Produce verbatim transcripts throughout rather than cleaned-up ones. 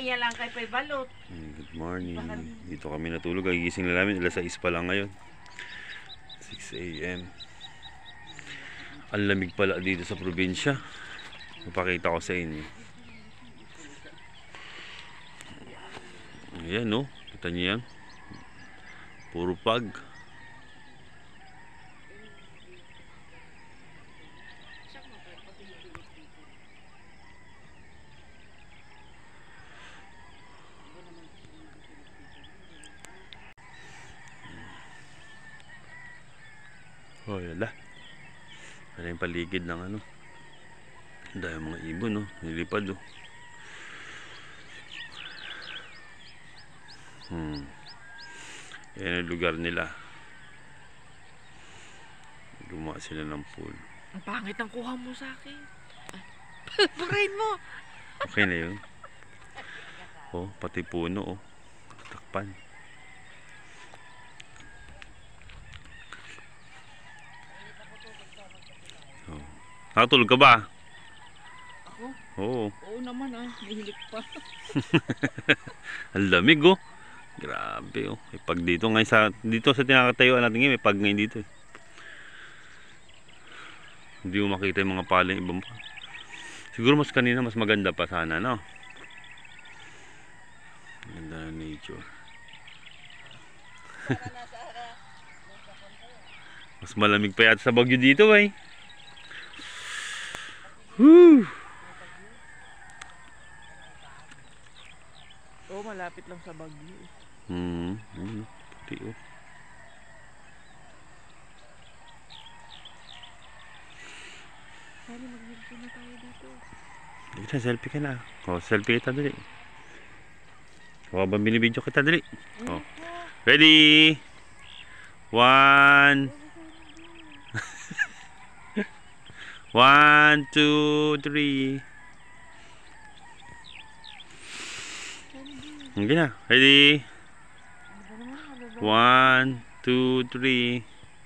Iya lang kay Pay Balot. Good morning. Dito kami natulog. Gigising na namin. alas sais pa lang ngayon. six A M Ang lamig pala dito sa probinsya. Mapakita ko sa inyo. Ayan, no? Kita niyo yan? Puro pag. Oh, yala. Ano yung paligid ng ano? Dahil mga ibon, no? Nilipad, oh. Hmm. Yan ang lugar nila. Gumawa sila ng pool. Ang pangit ang kuha mo sa akin. Burahin mo. Okay na yun. Oh, pati puno, oh. Takpan. Oh. Nakatulog ka ba? Ako? Oo. Oo naman ah. Nahilik pa. Ang lamig, oh. Grabe, oh. May pag dito ngayon sa dito sa tinakatayuan natin ngayon, may pag ngayon dito. Eh. Hindi mo makita yung mga paling ibang pa. Siguro mas kanina mas maganda pa sana, no? Ganda na nature. Mas malamig pa yata sa Baguio dito, eh. Woo! Oo, malapit lang sa Baguio. Hmm, hmm, puti, oh. Sali, mag-video na tayo dito. Dito, selfie ka na. Oh, selfie kita dali. O, habang binibidyo kita dali. Oh. Ready? One. One, two, three. Okay na. Ready? One, two, three.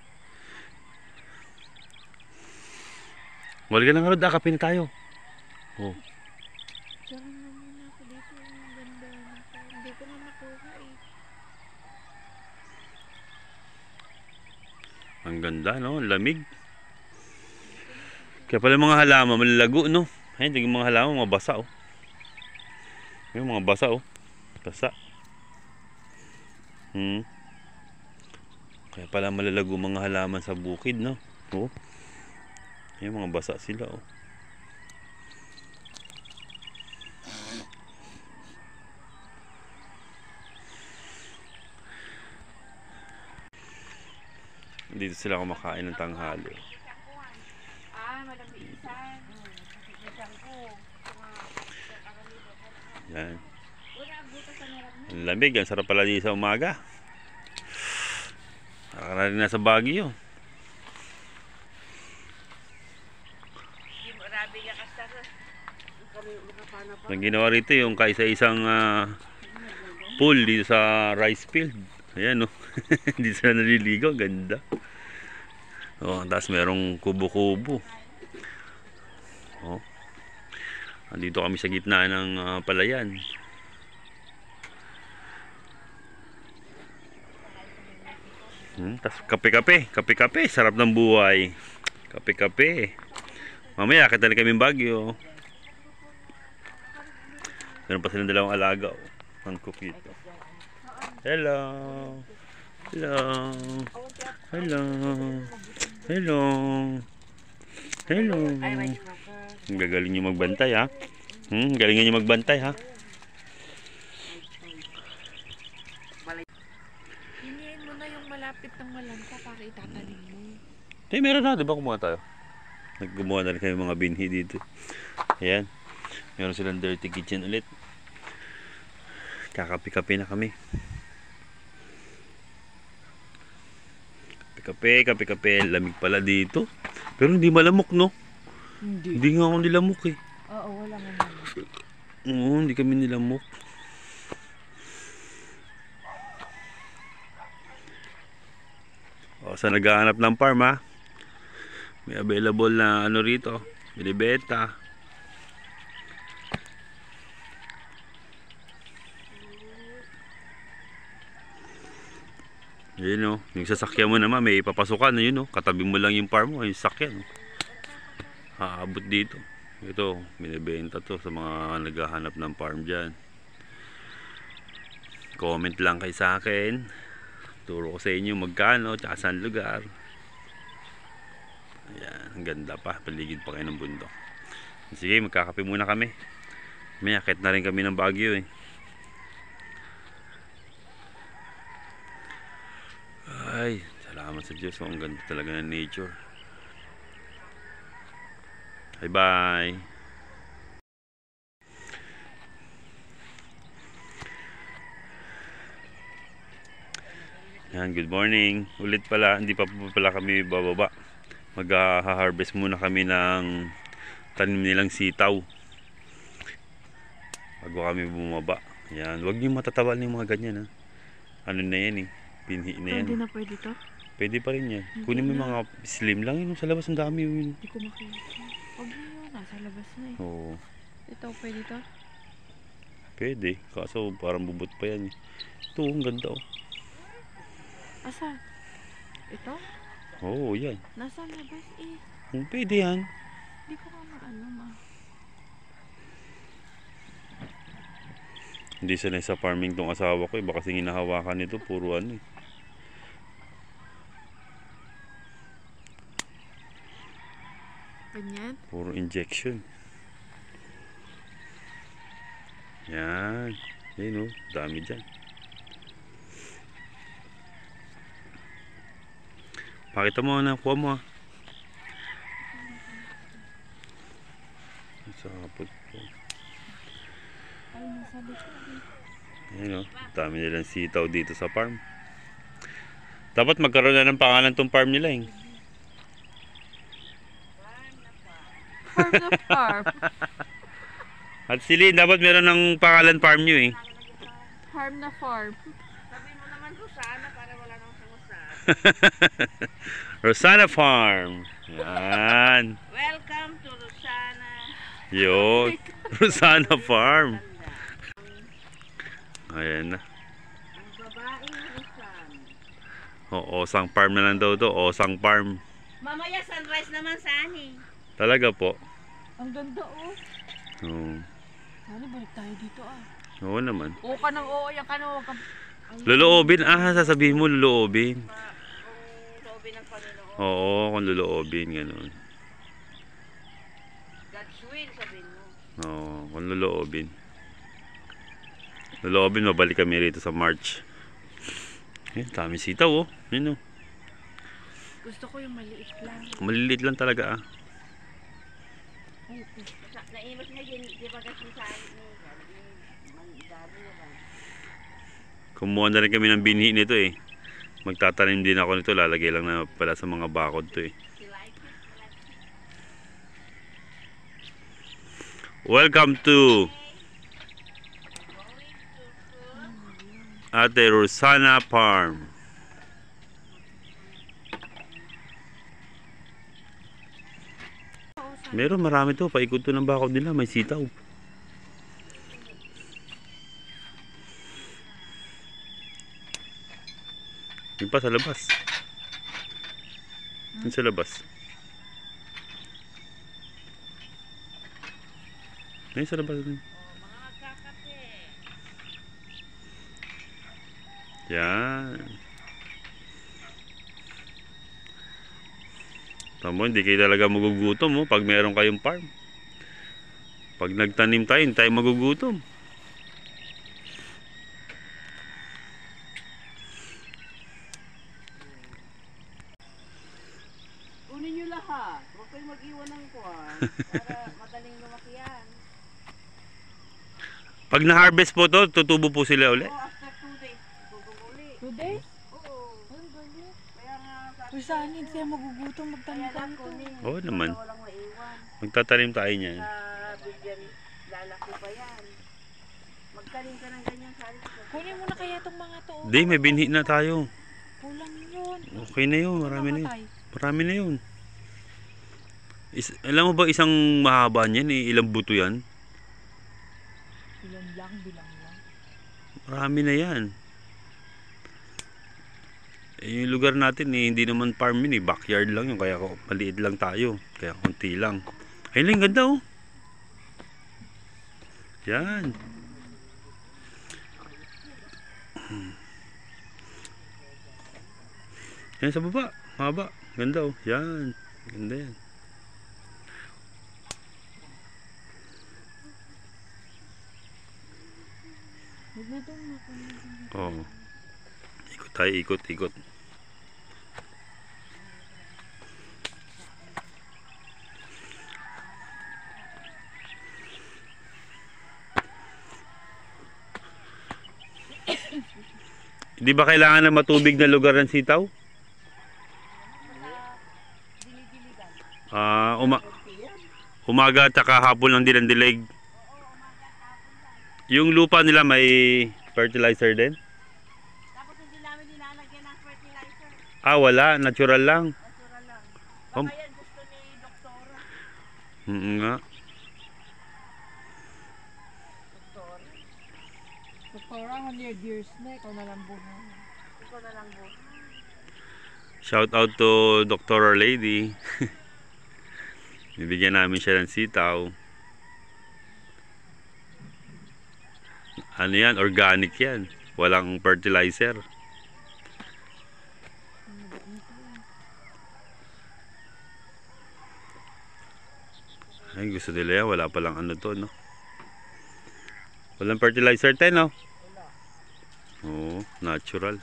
Wala ka lang nga, dakapin tayo. Oh. Diyan na muna ako dito. Ang ganda. Hindi ko na nakuha eh. Ang ganda, no? Lamig. Kaya pala mga halaman malalago, no? Ay, hindi mga halaman mabasa, oh. Yung mga basa, oh. Basa. Hmm. Kaya pala malalago mga halaman sa bukid, no? Oh. Yung mga basa sila, oh. Dito sila kumakain ng tanghali. Ah, madami isan. Isang ko. Yan. Ang lamig, ang sarap pala dito sa umaga. Nakaka na rin nasa Baguio. Ang ginawa rito yung kaisa-isang uh, pool dito sa rice field. Ayan, no. Dito sila naliligo, ganda. Oh, tapos merong kubo-kubo. Oh. Andito kami sa gitna ng uh, palayan. Hmm, tapos kape-kape, kape-kape, sarap ng buhay. Kape-kape. Mamaya kita na kami Baguio. Meron pa silang dalawang alaga, oh. Ang kukito. Hello. Hello. Hello. Hello. Hello. Ang gagaling nyo magbantay, ha? Hmm, galingan nyo magbantay, ha? Hinihin mo na yung malapit ng malanta para itatanim mo. Eh, meron na. Diba kumuha tayo? Naggumawa na rin kayo mga binhi dito. Ayan. Meron silang dirty kitchen ulit. Kakapi-kapi na kami. Kape, kape-kape. Lamig pala dito. Pero hindi malamok, no? Hindi. Hindi nga ako nilamok, eh. Oo, wala nga naman. Oo, hindi kami nilamok. O, sa naghahanap ng farm, ha? May available na ano rito. Binibenta. Ayun o, yung sasakyan mo naman may papasukan, yun o, katabi mo lang yung farm mo, yung sakyan. Haabot dito. Ito, binibenta to sa mga naghahanap ng farm dyan. Comment lang kayo sa akin. Turo ko sa inyo magkano, tsaka saan lugar. Ayan, ang ganda pa, paligid pa kayo ng bundok. Sige, magkakape muna kami. May akit na rin kami ng Baguio eh. Ay, salamat sa Diyos. Ang ganda talaga ng nature. Bye bye. Yan, good morning. Ulit pala, hindi pa pala kami bababa. Mag-harvest muna kami ng tanim nilang sitaw bago kami bumaba. Yan, huwag niyo matatawa ng mga ganyan ha. Ano na yan eh, pinhi na yan. Hindi na pwede to? Pwede pa rin yan. Kunin mo yung mga slim lang yun. Sa labas ang dami yun. Hindi ko makita. Huwag na yun. Nasa labas na eh. Oo. Ito, pwede to? Pwede. Kaso parang bubot pa yan. Ito, ang ganda oh. Asa? Ito? Oo, yan. Nasa labas eh. Hmm, pwede yan. Hindi ko nga maano ma. Hindi sanay sa farming tong asawa ko eh. Baka kasi hinahawakan nito. Puro ano eh. Ganyan? Puro injection. Yan. Yan o. Dami dyan. Pakita mo na. Kuha mo ha. Sapot po. Ay, nasa likod eh. Yan o. Dami nilang sitaw dito sa farm. Dapat magkaroon na ng pangalan tong farm nila eh. Farm na farm. At Silin, dapat meron ng pangalan farm nyo eh. Farm na farm. Sabi mo naman Rosana para wala nang sumusan. Rosana Farm. Yan. Welcome to Rosana. Yun. Rosana Farm. Ayan na. Ang babaeng Rosana. O, Osang Farm na lang daw to. Osang Farm. Mamaya sunrise naman sani. Talaga po. Ang ganda oh. Oo. Sana balik tayo dito ah. Oo naman. Oo ka nang oo. Yan ka na. Huwag ka. Luluobin. Ah, sasabihin mo luluobin. Pa, kung loobin ng Panginoon. Oo, kung luluobin. Ganun. God's will sabihin mo. Oo, kung luluobin. Luluobin, mabalik kami rito sa March. Ayan, dami sitaw oh. Yun oh. Gusto ko yung maliit lang. Maliliit lang talaga ah. Sa- Naimos na yun. Di ba kasi sa akin ni Mandari ba? Kumuha na rin kami ng binhi nito eh. Magtatanim din ako nito. Lalagay lang na pala sa mga bakod to eh. She like it. She like it. Welcome to Going to cook. Ate Rosana Farm. Meron marami to. Paikot to ng bakod nila. May sitaw. Yung pa sa labas. Yung sa labas. Yung sa labas. Oh, mga magkakape. Yan. Tamo, hindi kayo talaga magugutom oh, pag meron kayong farm. Pag nagtanim tayo, hindi tayo magugutom. Kunin nyo lahat. Huwag kayong mag-iwan ng kuwan. Para madaling lumaki yan. Pag na-harvest po to, tutubo po sila uli. Oh, after two days, guguguli. Two days? Oo. Ang galit. Kaya nga sabi Uy, saan hindi siya magugutom magtanim kaya lang ganito? kunin. Oo naman. Para walang maiwan. Magtatanim tayo niyan. Sa bigyan, lalaki pa yan. Magtanim ka ng ganyan sa alis. Kunin mo na kaya itong mga to. oh. Hindi, may binhi na tayo. Kulang yun. Okay na yun, marami na yun. Mamatay. Marami na yun. Is, alam mo ba isang mahaba niyan eh, ilang buto yan? Bilang lang, bilang lang. Marami na yan. Eh, yung lugar natin eh, hindi naman farm yun eh. Backyard lang yun. Kaya ko- maliit lang tayo. Kaya konti lang. Ayun lang, ganda oh. Yan. Yan sa baba. Mahaba. Ganda oh. Yan. Ganda yan. Naglutong na ako. Oo. Ikot tayo, ikot, ikot. Hindi ba kailangan ng matubig na lugar ng sitaw? Ah, uma umaga at saka hapon lang din ang dilig. Yung lupa nila may fertilizer din? Tapos hindi namin nilalagyan ng fertilizer. Ah, wala. Natural lang. Natural lang. Um, Baka yan gusto ni Doktora. mm nga. Doktora. Doktora, hundred years na. Ikaw na lang buhay. Ikaw na lang mo. Shout out to Doctor Lady. Bibigyan namin siya ng sitaw. Ano yan? Organic yan. Walang fertilizer. Ay, gusto nila yan. Wala palang ano to, no? Walang fertilizer tayo, no? Oo, natural.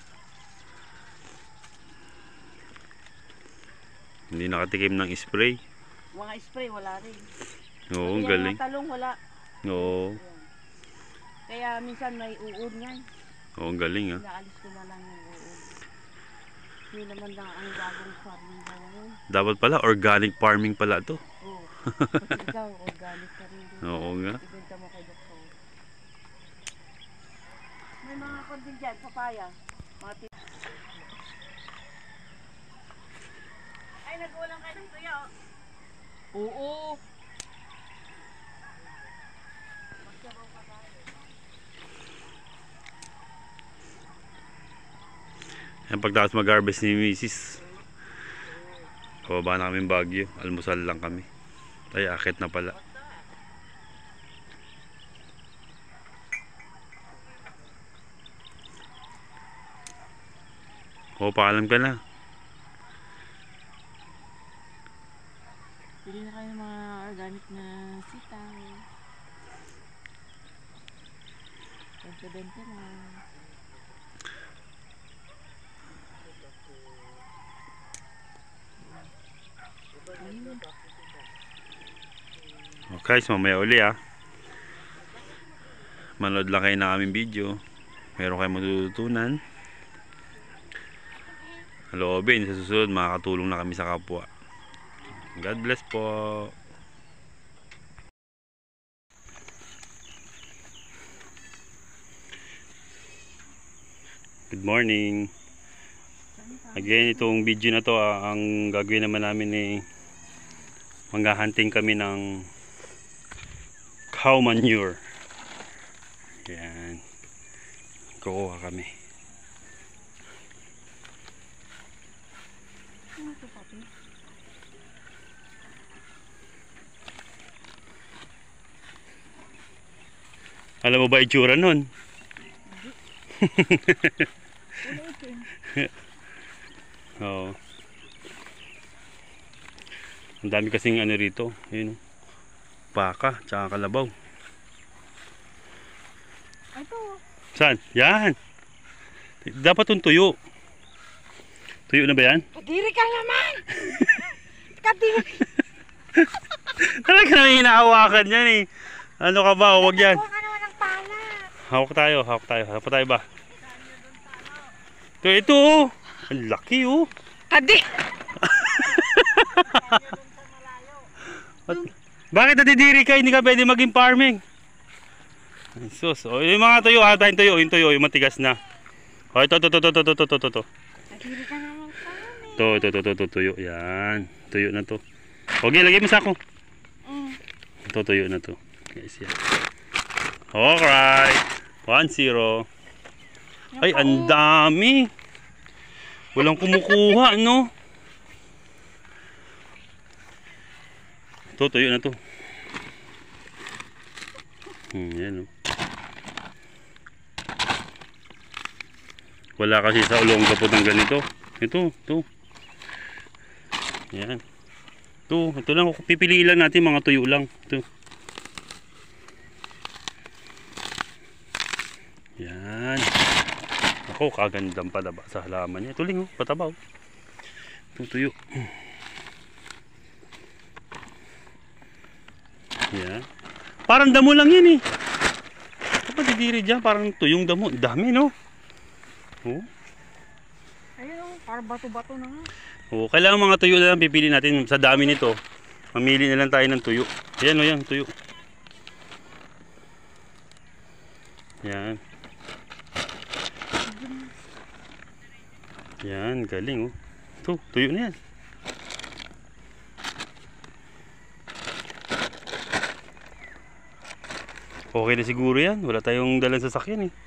Hindi nakatikim ng spray. Mga spray wala rin. Oo, Kaya galing. mga talong wala. Oo, Kaya minsan may uod nga. oo, galing ah. Inaalis ko na lang yung uod. Yun naman lang ang gagong farming daw ngayon. Dapat pala, organic farming pala to. Oo. Pati ikaw, organic ka rin. din. Oo nga. Ibenta mo kay Doktor. May mga kondin dyan, papaya. Mga tip. Ay, nag-ulang kayo ng tuyo. Oo. Yan, pagdatas mag-harvest ni Missus Pababa na kami Baguio. Almusal lang kami. Ay, akit na pala. O, paalam ka na. Bili na kayo ng mga organic na sitaw. Benta-benta na. Okay, so mamaya uli ah. Manood lang kayo ng aming video. Meron kayong matututunan. Haloobin, sa susunod makakatulong na kami sa kapwa. God bless po. Good morning. Again, itong video na to ah, ang gagawin naman namin eh manghahunting kami ng cow manure. Yan. Kukuha kami. Alam mo ba itsura nun? Oo. Ang dami kasing ano rito. Ayun, oh. Baka, tsaka kalabaw. Ito. Saan? Yan. Dapat yung tuyo. Tuyo na ba yan? Kadiri ka naman! Kadiri! Talaga namin hinahawakan yan eh. Ano ka ba? Huwag yan. Huwag ka naman ng pala. Hawak tayo, hawak tayo. Hawak tayo ba? Ito, ito oh. Ang laki oh. Kadiri! Bakit natidiri ka? Hindi ka pwede maging farming. Ay, sus. O, yung mga tuyo, hatayin tuyo. Yung tuyo, yung matigas na. O, ito, ito, ito, ito, ito, ito, ito, ito. Kadiri ka naman sa amin. Ito, ito, ito, ito, ito, tuyo. Yan. Tuyo na to. Okay, lagay mo sa ako. Mm. Ito, tuyo na to. Guys, yan. Alright. one zero. Ay, ang dami. Walang kumukuha, no? Ito, tuyo na to. Hmm, yan, no? Wala kasi sa Olonga po ng ganito. Ito, ito. Yan. Ito, ito lang. Pipiliin lang natin mga tuyo lang. Ito. Yan. Ako, kagandang pataba sa halaman niya. Ito lang, oh, pataba. Oh. Ito, tuyo. Yan. Parang damo lang yan eh. Kapag didiri dyan, parang tuyong damo. Dami, no? Oh. Ayun, oh, parang bato-bato na nga. Oh, kailangan mga tuyo na lang pipili natin sa dami nito. Mamili na lang tayo ng tuyo. Ayan o, yan, tuyo. Yan. Yan, galing oh. Ito, tuyo na yan. Okay na siguro yan. Wala tayong dalang sasakyan eh.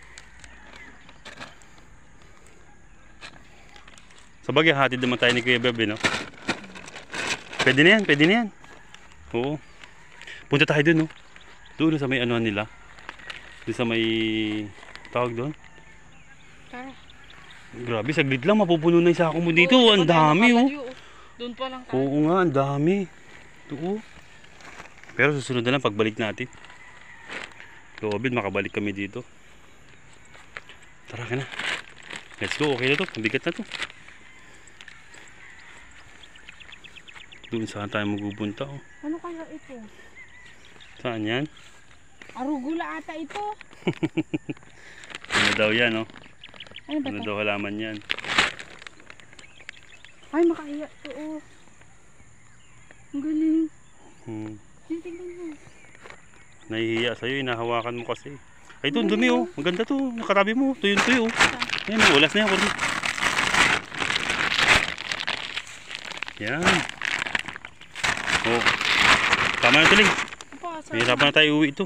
Sabagay, hatid naman tayo ni Kuya Beb, no? Pwede na yan, pwede na yan. Oo. Punta tayo dun, no? Doon sa may anuhan nila. Doon sa may tawag doon. Tara. Grabe, saglit lang, mapupuno na yung sako mo dito. Oo, Ang dami, oh. Doon pa lang tayo. Oo nga, ang dami. Ito, oh. Pero susunod na lang pagbalik natin. Loobin, makabalik kami dito. Tara ka na. Let's go, okay na to. Mabigat na to. Doon saan tayo magpupunta, oh. Ano kaya ito? Saan yan? Arugula ata ito. Ano daw yan, oh. Ano ba Ano ito? daw halaman yan? Ay, makaiyak to, oh. Ang galing. Hmm. Tingnan mo. Nahihiya sa'yo, inahawakan mo kasi. Ay, ito, ang dumi, oh. Maganda to. Nakatabi mo. Tuyo, tuyo, oh. Ayan, may ulas na yan. Kurdi. Yan. Oh. Tama na tuloy. Mahirapan na tayo uwi ito.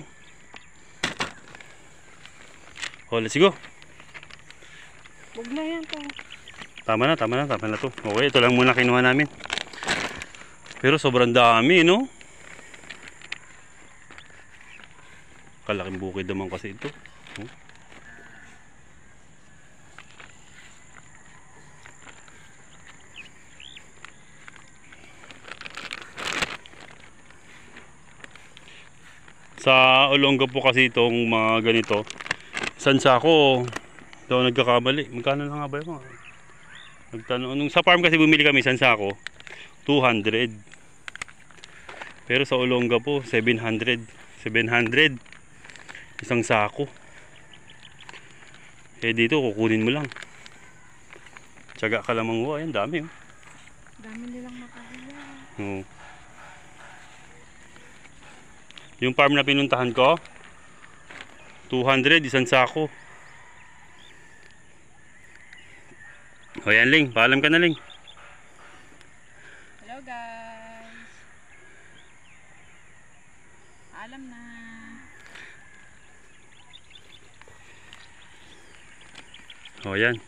Oh, let's go. Huwag na yan to. Tama na, tama na, tama na to. Okay, ito lang muna kinuha namin. Pero sobrang dami, no? Kalaking bukid naman kasi ito. Oh. Sa Olonga po kasi itong mga ganito. San sako daw nagkakamali. Magkano na nga ba yun? Nagtanong, nung sa farm kasi bumili kami san sako two hundred. Pero sa Olonga po seven hundred. seven hundred isang sako. Eh dito kukunin mo lang. Tiyaga ka lamang mo. Ayan, dami, oh. Dami nilang makahiya. Oo. Yung farm na pinuntahan ko, two hundred, isang sako. O yan, Ling. Paalam ka na, Ling. Hello guys. Alam na. O yan.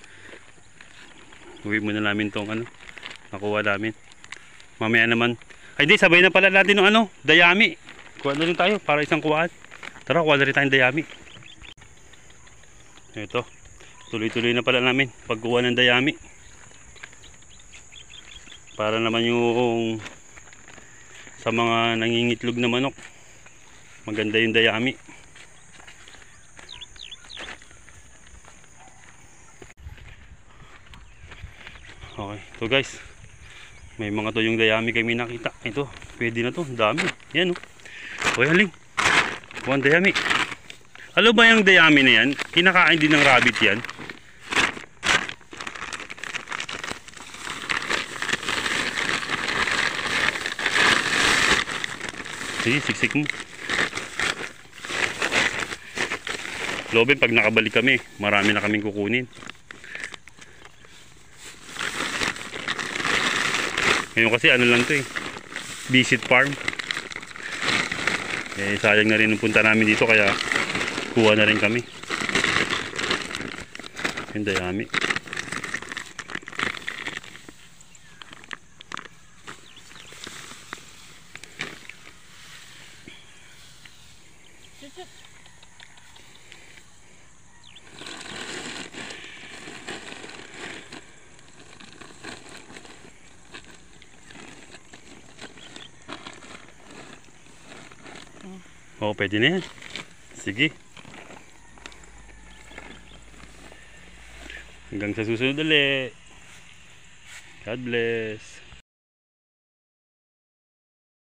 Uwi muna namin tong ano, nakuha namin. Mamaya naman. Ay di, sabay na pala natin ng ano, dayami. Kuha na rin tayo para isang kuhaan. Tara, kuha na rin tayong dayami. Ito. Tuloy-tuloy na pala namin pagkuha ng dayami. Para naman yung sa mga nangingitlog na manok. Maganda yung dayami. Okay, ito guys. May mga to yung dayami kami nakita. Ito, pwede na to. Dami. Yan, oh. O yan, Ling. Kuha ang dayami. Alam ba yung dayami na yan? Kinakain din ng rabbit yan. Sige, siksik mo. Lobin, pag nakabalik kami, marami na kaming kukunin. Ngayon kasi ano lang to eh, visit farm. Eh sayang na rin ang punta namin dito kaya kuha na rin kami. Yung dayami. Oo, pwede na yan. Sige. Hanggang sa susunod ulit. God bless.